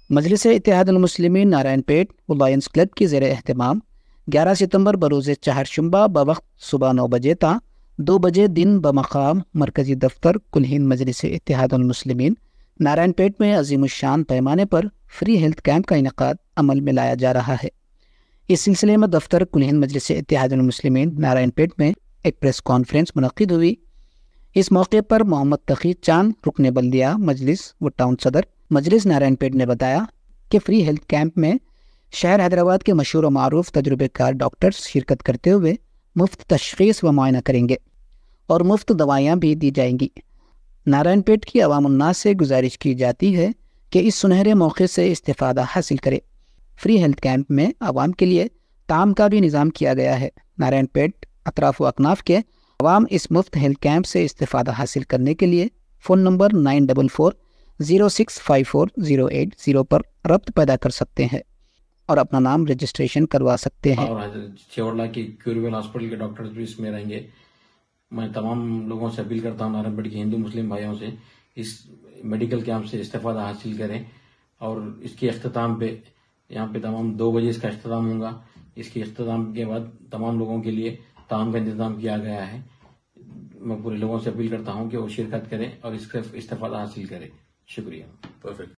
مجلس Ittehad ul Muslimeen Narayanpet Lions club کی زیر اہتمام 11 ستمبر بروز چہارشنبہ بوقت صبح 9 بجے تا 2 بجے دن بمقام مرکزی دفتر کل ہند مجلس اتحاد المسلمین نارائن پیٹ میں عظیم الشان پیمانے پر فری ہیلتھ کیمپ کا انعقاد عمل میں لایا جا رہا ہے۔ اس سلسلے میں دفتر کل ہند مجلس اتحاد المسلمین نارائن پیٹ میں ایک پریس کانفرنس منعقد ہوئی۔ اس موقع پر محمد تقی چاند رکن بلدیہ مجلس و ٹاؤن صدر مجلس نارائن پیٹ نے بتایا کہ فری ہیلتھ کیمپ میں شہر حیدرآباد کے مشہور و معروف تجربے کار ڈاکٹرز شرکت کرتے ہوئے مفت تشخیص و معائنہ کریں گے اور مفت دوائیاں بھی دی جائیں گی۔ نارائن پیٹ کی عوام الناس سے گزارش کی جاتی ہے کہ اس سنہرے موقع سے استفادہ حاصل کرے۔ فری ہیلتھ کیمپ میں عوام کے لیے طعام کا بھی نظام کیا گیا ہے۔ نارائن پیٹ اطراف و اکناف کے عوام اس مفت ہیلتھ کیمپ سے استفادہ حاصل کرنے کے لیے فون نمبر 9440654080 پر ربط پیدا کر سکتے ہیں اور اپنا نام رجسٹریشن کروا سکتے ہیں۔ اور چیوڑلہ کی کیوریبل ہاسپٹل کے ڈاکٹرز بھی اس میں رہیں گے۔ میں تمام لوگوں سے اپیل کرتا ہوں نارائن پیٹ کے ہندو مسلم بھائیوں سے اس میڈیکل کیمپ سے استفادہ حاصل کریں، اور اس کے اختتام پہ یہاں پہ تمام 2 بجے اس کا اختتام ہوگا۔ اس کے اختتام کے بعد تمام لوگوں کے لیے طعام کا انتظام کیا گیا ہے۔ میں پورے لوگوں سے اپیل کرتا ہوں کہ وہ شرکت کریں اور اس کا استفادہ حاصل کریں۔ شکریہ۔